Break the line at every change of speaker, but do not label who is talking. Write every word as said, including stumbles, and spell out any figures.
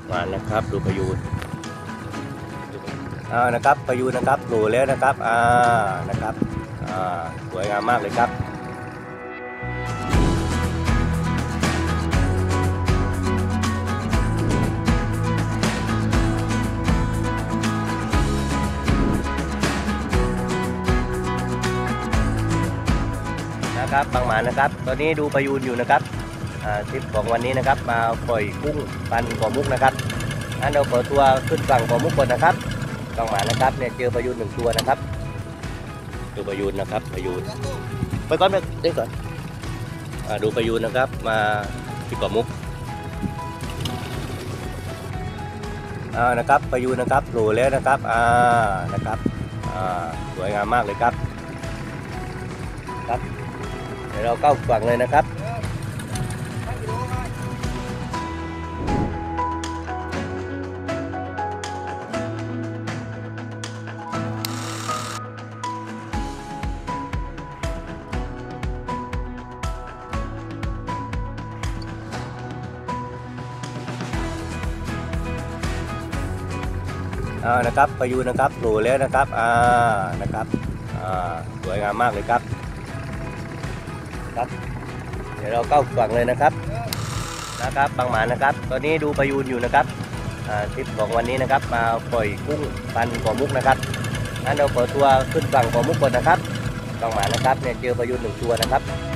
มานะครับดูพายุอ่านะครับพายุนะครับโผล่แล้วนะครับอ่านะครับอ่าสวยงามมากเลยครับนะครับบางหมานนะครับตอนนี้ดูพายุอยู่นะครับอ่าทริปของวันนี้นะครับมาปล่อยกุ้งปันก่อมุกนะครับงั้นเราขอตัวขึ้นฝั่งก่อมุกก่อนนะครับบางหมานนะครับเนี่ยเจอพายุหนึ่งตัวนะครับดูพายุนะครับพายุไปก่อนไปเดี๋ยวก่อนอ่าดูพายุนะครับมาที่ก่อมุกอ่านะครับพายุนะครับโผล่แล้วนะครับอ่านะครับอ่าสวยงามมากเลยครับครับเดี๋ยวเราเข้าฝั่งเลยนะครับอ่านะครับพายุนะครับโผล่แล้วนะครับอ่านะครับอ่าสวยงามมากเลยครับครับเดี๋ยวเราเข้าฝั่งเลยนะครับนะครับบางหมานนะครับตอนนี้ดูพายุอยู่นะครับอ่าทริปของวันนี้นะครับมาปล่อยกุ้งปันก่อมุกนะครับงั้นเราขอตัวขึ้นฝั่งก่อมุกก่อนนะครับบางหมานนะครับเนี่ยเจอพายุหนึ่งตัวนะครับ